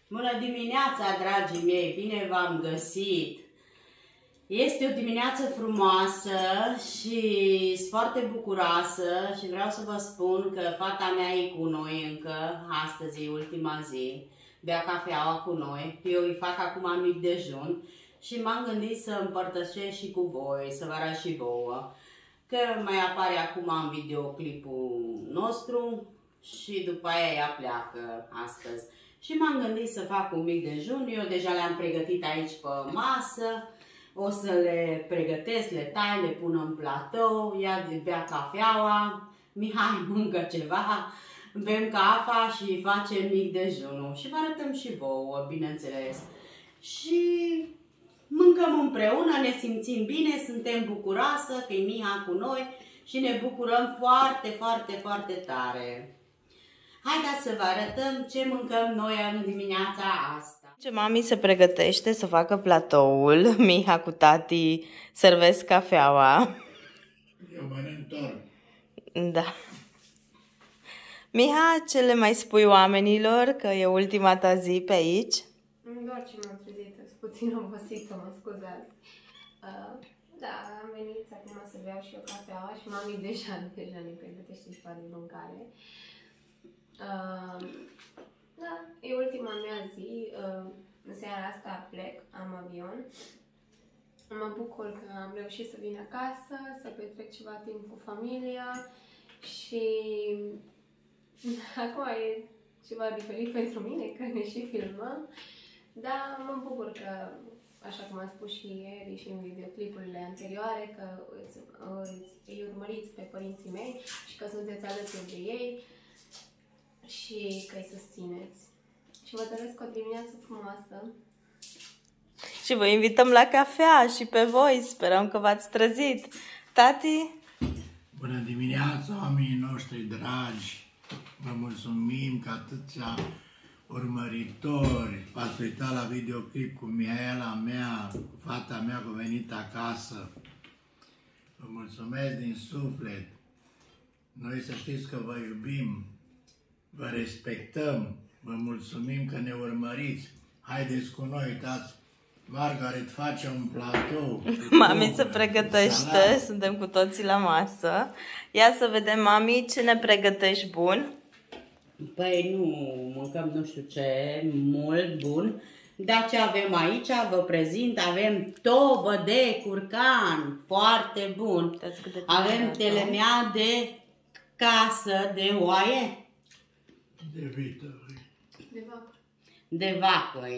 Bună dimineața, dragii mei! Bine v-am găsit! Este o dimineață frumoasă și sunt foarte bucuroasă și vreau să vă spun că fata mea e cu noi încă, astăzi e ultima zi, bea cafeaua cu noi, eu îi fac acum mic dejun și m-am gândit să împărtășesc și cu voi, să vă arăt și vouă, că mai apare acum în videoclipul nostru și după aia ea pleacă astăzi. Și m-am gândit să fac un mic dejun, eu deja le-am pregătit aici pe masă, o să le pregătesc, le tai, le pun în platou, ea bea cafeaua, Mihai mâncă ceva, bem cafa și facem mic dejunul și vă arătăm și vouă, bineînțeles. Și mâncăm împreună, ne simțim bine, suntem bucuroasă că e Miha cu noi și ne bucurăm foarte, foarte, foarte tare. Haideți să vă arătăm ce mâncăm noi în dimineața asta. Ce mami se pregătește să facă platoul, Miha cu tati servesc cafeaua. Eu mănânc torn. Da. Miha, ce le mai spui oamenilor că e ultima ta zi pe aici? Doar ce m-am trezit, sunt puțin obosită, mă scuzați. Da, am venit acum să beau și eu cafeaua și mami deja ne pregătește ceva de mâncare. Da, e ultima mea zi, în seara asta plec, am avion. Mă bucur că am reușit să vin acasă, să petrec ceva timp cu familia și acum e ceva diferit pentru mine, că ne și filmăm, dar mă bucur că, așa cum am spus și ieri și în videoclipurile anterioare, că îi urmăriți pe părinții mei și că sunteți alături de ei și că îi susțineți. Și vă doresc o dimineață frumoasă. Și vă invităm la cafea și pe voi, sperăm că v-ați trezit. Tati? Bună dimineața, oamenii noștri dragi! Vă mulțumim că atâția urmăritori v-ați uitat la videoclip cu Mihaela mea, cu fata mea că a venit acasă. Vă mulțumesc din suflet. Noi să știți că vă iubim, vă respectăm, vă mulțumim că ne urmăriți. Haideți cu noi, uitați, Margaret face un platou. Mami se pregătește, suntem cu toții la masă. Ia să vedem, mami, ce ne pregătești bun? Păi nu mâncăm nu știu ce, mult bun, dar ce avem aici, vă prezint, avem tovă de curcan, foarte bun. Avem telemea de casă, de oaie. De vită. De vacă. De vacă.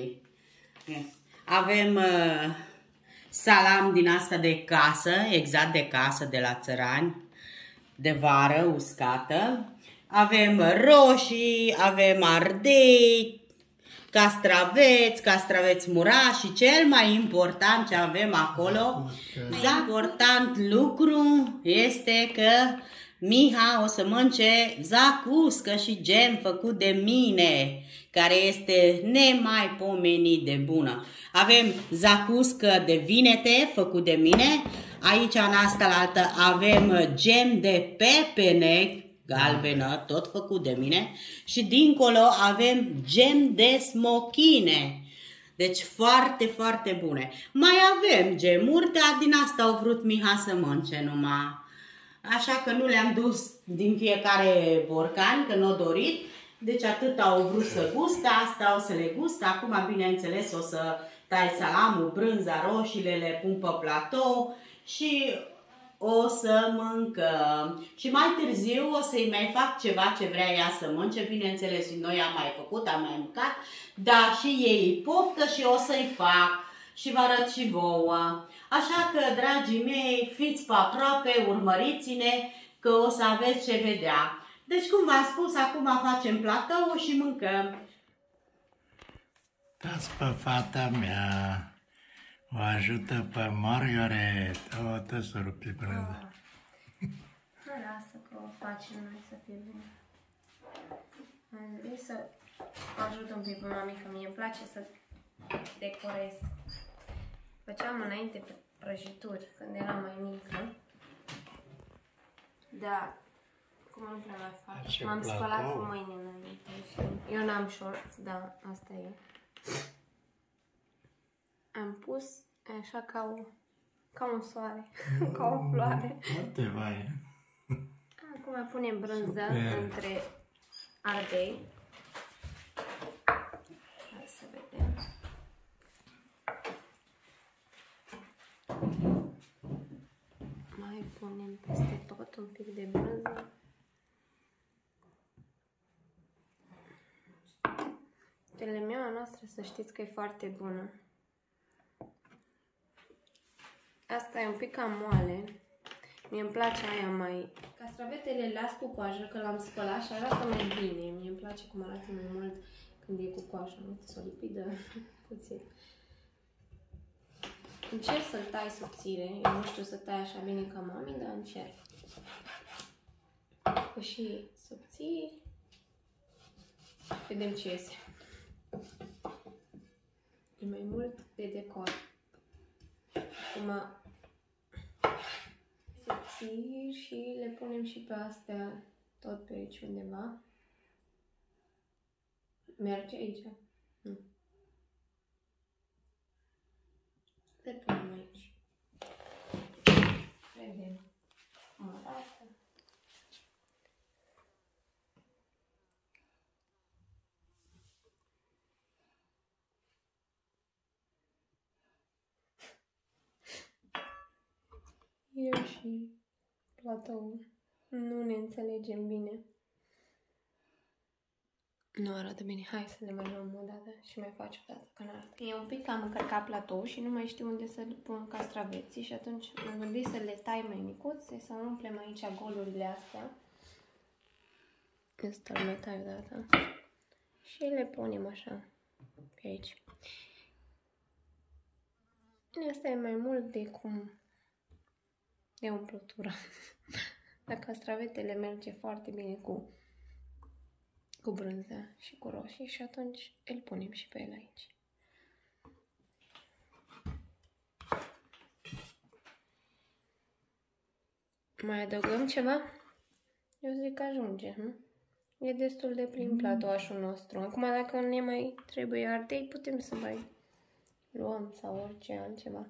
Avem salam din asta de casă, exact de casă, de la țărani, de vară, uscată. Avem roșii, avem ardei, castraveți murași și cel mai important ce avem acolo, important lucru este că Miha o să mănânce zacuscă și gem făcut de mine, care este nemaipomenit de bună. Avem zacuscă de vinete făcut de mine, aici în asta la altă avem gem de pepene galbenă, tot făcut de mine, și dincolo avem gem de smochine. Deci foarte, foarte bune. Mai avem gemuri, dar din asta au vrut Miha să mănânce numai. Așa că nu le-am dus din fiecare borcan, că n-o dorit. Deci atât au vrut să guste, asta o să le guste. Acum, bineînțeles, o să tai salamul, brânza, roșiile, le pun pe platou și o să mâncăm. Și mai târziu o să-i mai fac ceva ce vrea ea să mănânce. Bineînțeles, noi am mai făcut, am mai mâncat, dar și ei poftă și o să-i fac și vă arăt și vouă. Așa că, dragii mei, fiți pe aproape, urmăriți-ne că o să aveți ce vedea. Deci, cum v-am spus, acum facem platou și mâncăm. Dați pe fata mea, o ajută pe Margaret. O, te să rupi prânză. Lasă că o facem noi să fie bine. Am zis să ajut un pic pe mami, că mie îmi place să decorez. Făceam înainte prăjituri când eram mai mică. Da, cum nu prea mai fac. M-am spălat cu mâine înainte. Eu n-am shorts, da, asta e. am pus așa ca un soare, ca o floare. Foarte vai. Acum punem brânză între ardei. Hai să vedem. Mai punem peste tot un pic de brânză. Telemeaua noastră, să știți că e foarte bună. Asta e un pic cam moale. Mie îmi place aia mai... Castravetele le las cu coajă, că l-am spălat și arată mai bine. Mie îmi place cum arată mai mult când e cu coajă. Uite, s-o lipidă puțin. Încerc să-l tai subțire. Eu nu știu să tai așa bine ca mami, dar încerc. Cu și subțiri. Vedem ce iese. E mai mult de decor. Acum subțiri și le punem și pe astea tot pe aici undeva. Merge aici? Nu. Le punem aici. Vedem cum arată. Eu și platoul nu ne înțelegem bine. Nu arată bine. Hai să le mai luăm o dată și mai faci o dată, că n-arată. E un pic am încărcat platou și nu mai știu unde să pun castraveții și atunci am gândit să le tai mai micuțe, să umplem aici golurile astea. Asta îl mai tai o dată. Și le punem așa pe aici. Asta e mai mult de cum... de umplutură. Dar castravetele merge foarte bine cu brânză și cu roșii și atunci îl punem și pe el aici. Mai adăugăm ceva? Eu zic că ajunge, nu? E destul de plin platoașul nostru. Acum dacă ne mai trebuie ardei, putem să mai luăm sau orice altceva.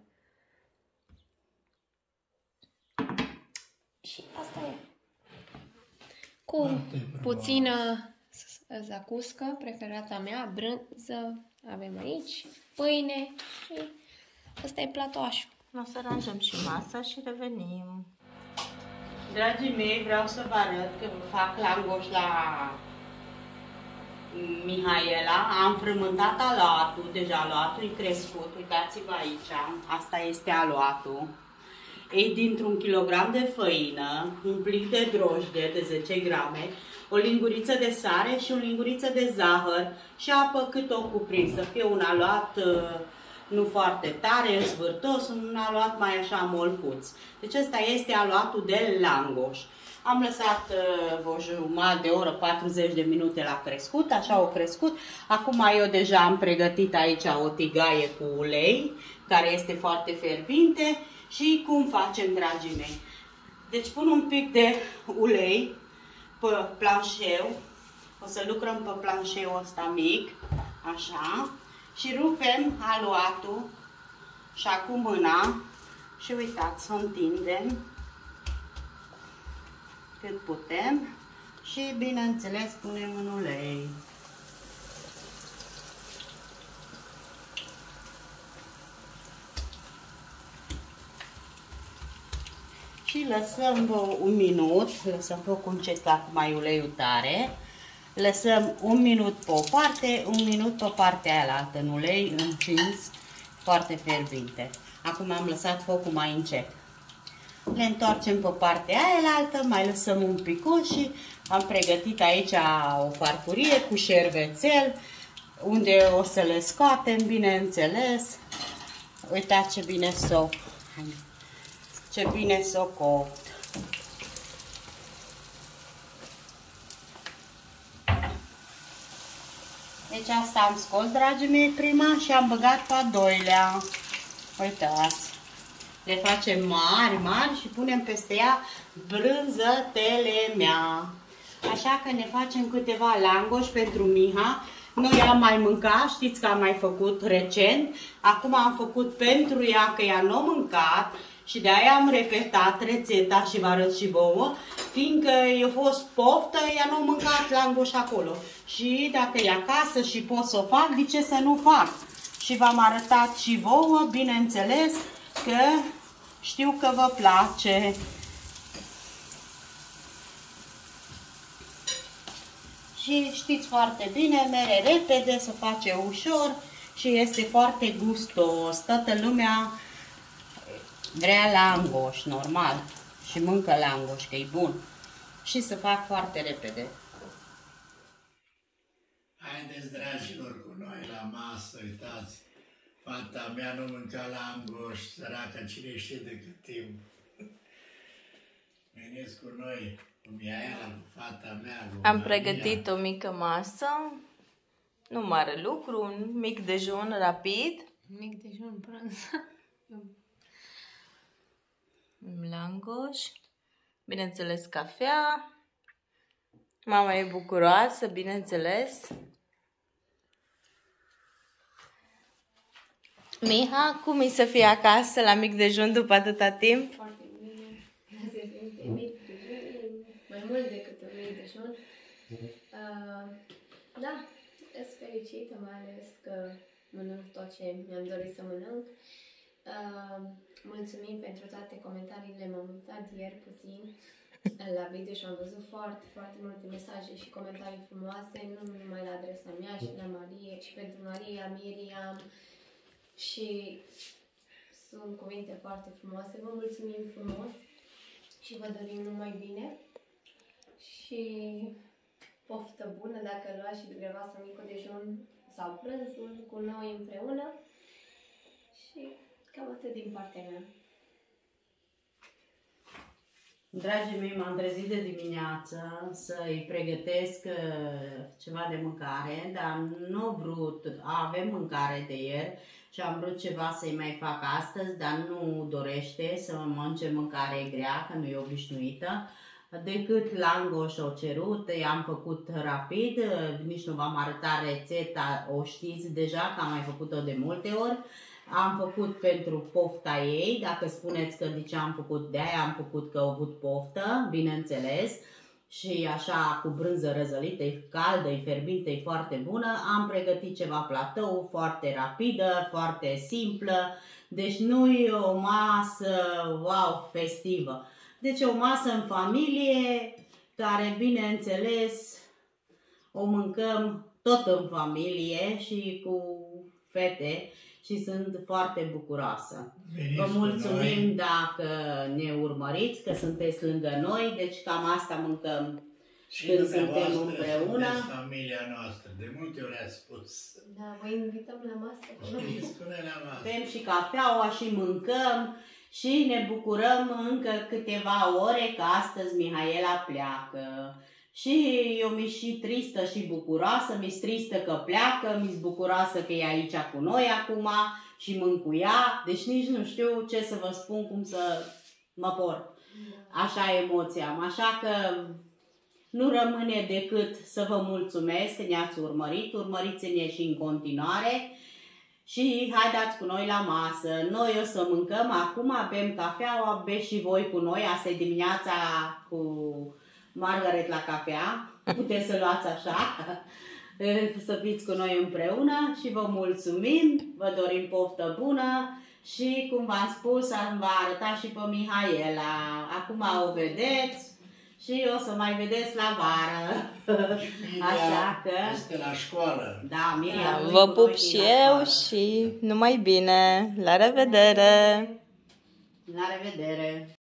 Și asta e. Cu puțină zacuscă, preferata mea, brânză, avem aici, pâine și ăsta e platoașul. O să aranjăm și masa și revenim. Dragii mei, vreau să vă arăt că fac langoș la Mihaela. Am frământat aluatul, deja aluatul e crescut, uitați-vă aici, asta este aluatul. E dintr-un kilogram de făină, un plic de drojdie de 10 grame, o linguriță de sare și o linguriță de zahăr și apă cât o cuprins. Să fie un aluat nu foarte tare, zvârtos, un aluat mai așa molcuț. Deci ăsta este aluatul de langoș. Am lăsat o jumătate de oră, 40 de minute la crescut, așa au crescut. Acum eu deja am pregătit aici o tigaie cu ulei, care este foarte fierbinte. Și cum facem, dragii mei? Deci pun un pic de ulei pe planșeu. O să lucrăm pe planșeul ăsta mic, așa. Și rupem aluatul și acum mâna. Și uitați, să întindem cât putem. Și bineînțeles punem în ulei. Și lăsăm un minut, lăsăm focul încet, că acum e uleiul tare. Lăsăm un minut pe o parte, un minut pe partea aia altă, în ulei încins, foarte fierbinte. Acum am lăsat focul mai încet. Le întoarcem pe partea aia altă, mai lăsăm un pic și am pregătit aici o farfurie cu șervețel, unde o să le scoatem, bineînțeles. Uitați ce bine s-o... Ce bine s-o copt. Deci asta am scos, dragii mei, prima și am băgat pe a doilea. Uitați. Le facem mari, mari și punem peste ea brânză telemea. Așa că ne facem câteva langoși pentru Miha. Noi am mai mâncat, știți că am mai făcut recent. Acum am făcut pentru ea, că ea nu a mâncat. Și de aia am repetat rețeta și vă arăt și vouă, fiindcă i-a fost poftă, ea nu a mâncat langoș acolo. Și dacă e acasă și pot să o fac, de ce să nu fac? Și v-am arătat și vouă, bineînțeles, că știu că vă place. Și știți foarte bine, mere repede, se face ușor și este foarte gustos. Toată lumea vrea langoș, normal. Și mâncă langoș, că e bun. Și se fac foarte repede. Haideți, dragilor, cu noi la masă, uitați. Fata mea nu mânca langoș, săracă, cine știe de cât timp. Veniți cu noi, cu Mihaela, cu fata mea, cu Am Maria. pregătit o mică masă, nu mare lucru, un mic dejun rapid. Mic dejun, prânz. Langoș, bineînțeles cafea. Mama e bucuroasă, bineînțeles. Miha, cum e să fii acasă la mic dejun după atâta timp? Foarte bine. Se simte mic dejun, mai mult decât un mic dejun. Da, sunt fericită, mai ales că mănânc tot ce mi-am dorit să mănânc. Mulțumim pentru toate comentariile, m-am uitat ieri puțin la video și am văzut foarte, foarte multe mesaje și comentarii frumoase, nu numai la adresa mea, și la Marie, și pentru Maria, Miriam, și sunt cuvinte foarte frumoase. Vă mulțumim frumos și vă dorim numai bine și poftă bună dacă luați și dumneavoastră micul dejun sau prânzul cu noi împreună. Și cam atât din partea mea. Dragii mei, m-am trezit de dimineață să-i pregătesc ceva de mâncare, dar nu am vrut, avem mâncare de ieri și am vrut ceva să-i mai fac astăzi, dar nu dorește să mănânce mâncare grea, că nu e obișnuită, decât langoș o cerut, i-am făcut rapid, nici nu v-am arătat rețeta, o știți deja că am mai făcut-o de multe ori. Am făcut pentru pofta ei, dacă spuneți că de ce am făcut, de aia am făcut că au avut poftă, bineînțeles. Și așa cu brânză răzălită, e caldă, e fierbinte, e foarte bună. Am pregătit ceva platou, foarte rapidă, foarte simplă. Deci nu e o masă, wow, festivă. Deci o masă în familie, care bineînțeles o mâncăm tot în familie și cu fete. Și sunt foarte bucuroasă. Vă mulțumim dacă ne urmăriți, că sunteți lângă noi, deci cam asta mâncăm și când suntem împreună. Și familia noastră, de multe ori ați spus. Da, vă invităm la masă. Spune la masă. Bem și cafeaua și mâncăm și ne bucurăm încă câteva ore că astăzi Mihaela pleacă. Și eu mi-s și tristă și bucuroasă, mi-s tristă că pleacă, mi-s bucuroasă că e aici cu noi acum și mâncuia, deci nici nu știu ce să vă spun, cum să mă port. Așa emoția am, așa că nu rămâne decât să vă mulțumesc că ne-ați urmărit, urmăriți-ne și în continuare și haideți cu noi la masă. Noi o să mâncăm acum, bem cafeaua, beți și voi cu noi, asta e dimineața cu Margaret la cafea, puteți să luați așa, să fiți cu noi împreună și vă mulțumim, vă dorim poftă bună și cum v-am spus, am v-a arătat și pe Mihaela, acum o vedeți și o să mai vedeți la vară, așa că... Este la școală. Da, Miriam, Vă pup și eu și numai bine, la revedere! La revedere!